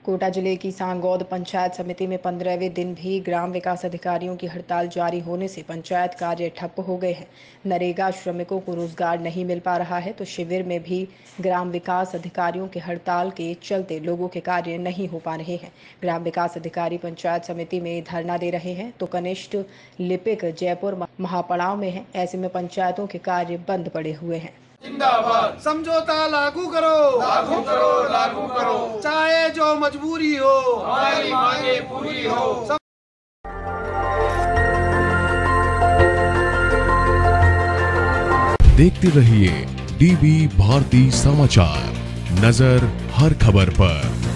कोटा जिले की सांगौद पंचायत समिति में 15वें दिन भी ग्राम विकास अधिकारियों की हड़ताल जारी होने से पंचायत कार्य ठप हो गए हैं। नरेगा श्रमिकों को रोजगार नहीं मिल पा रहा है तो शिविर में भी ग्राम विकास अधिकारियों की हड़ताल के चलते लोगों के कार्य नहीं हो पा रहे हैं। ग्राम विकास अधिकारी पंचायत समिति में धरना दे रहे हैं तो कनिष्ठ लिपिक जयपुर महापड़ाव में है। ऐसे में पंचायतों के कार्य बंद पड़े हुए हैं। जिंदाबाद। समझौता लागू करो, लागू करो, लागू करो, चाहे जो मजबूरी हो, हमारी मांगे पूरी हो। देखते रहिए डीबी भारती समाचार, नजर हर खबर पर।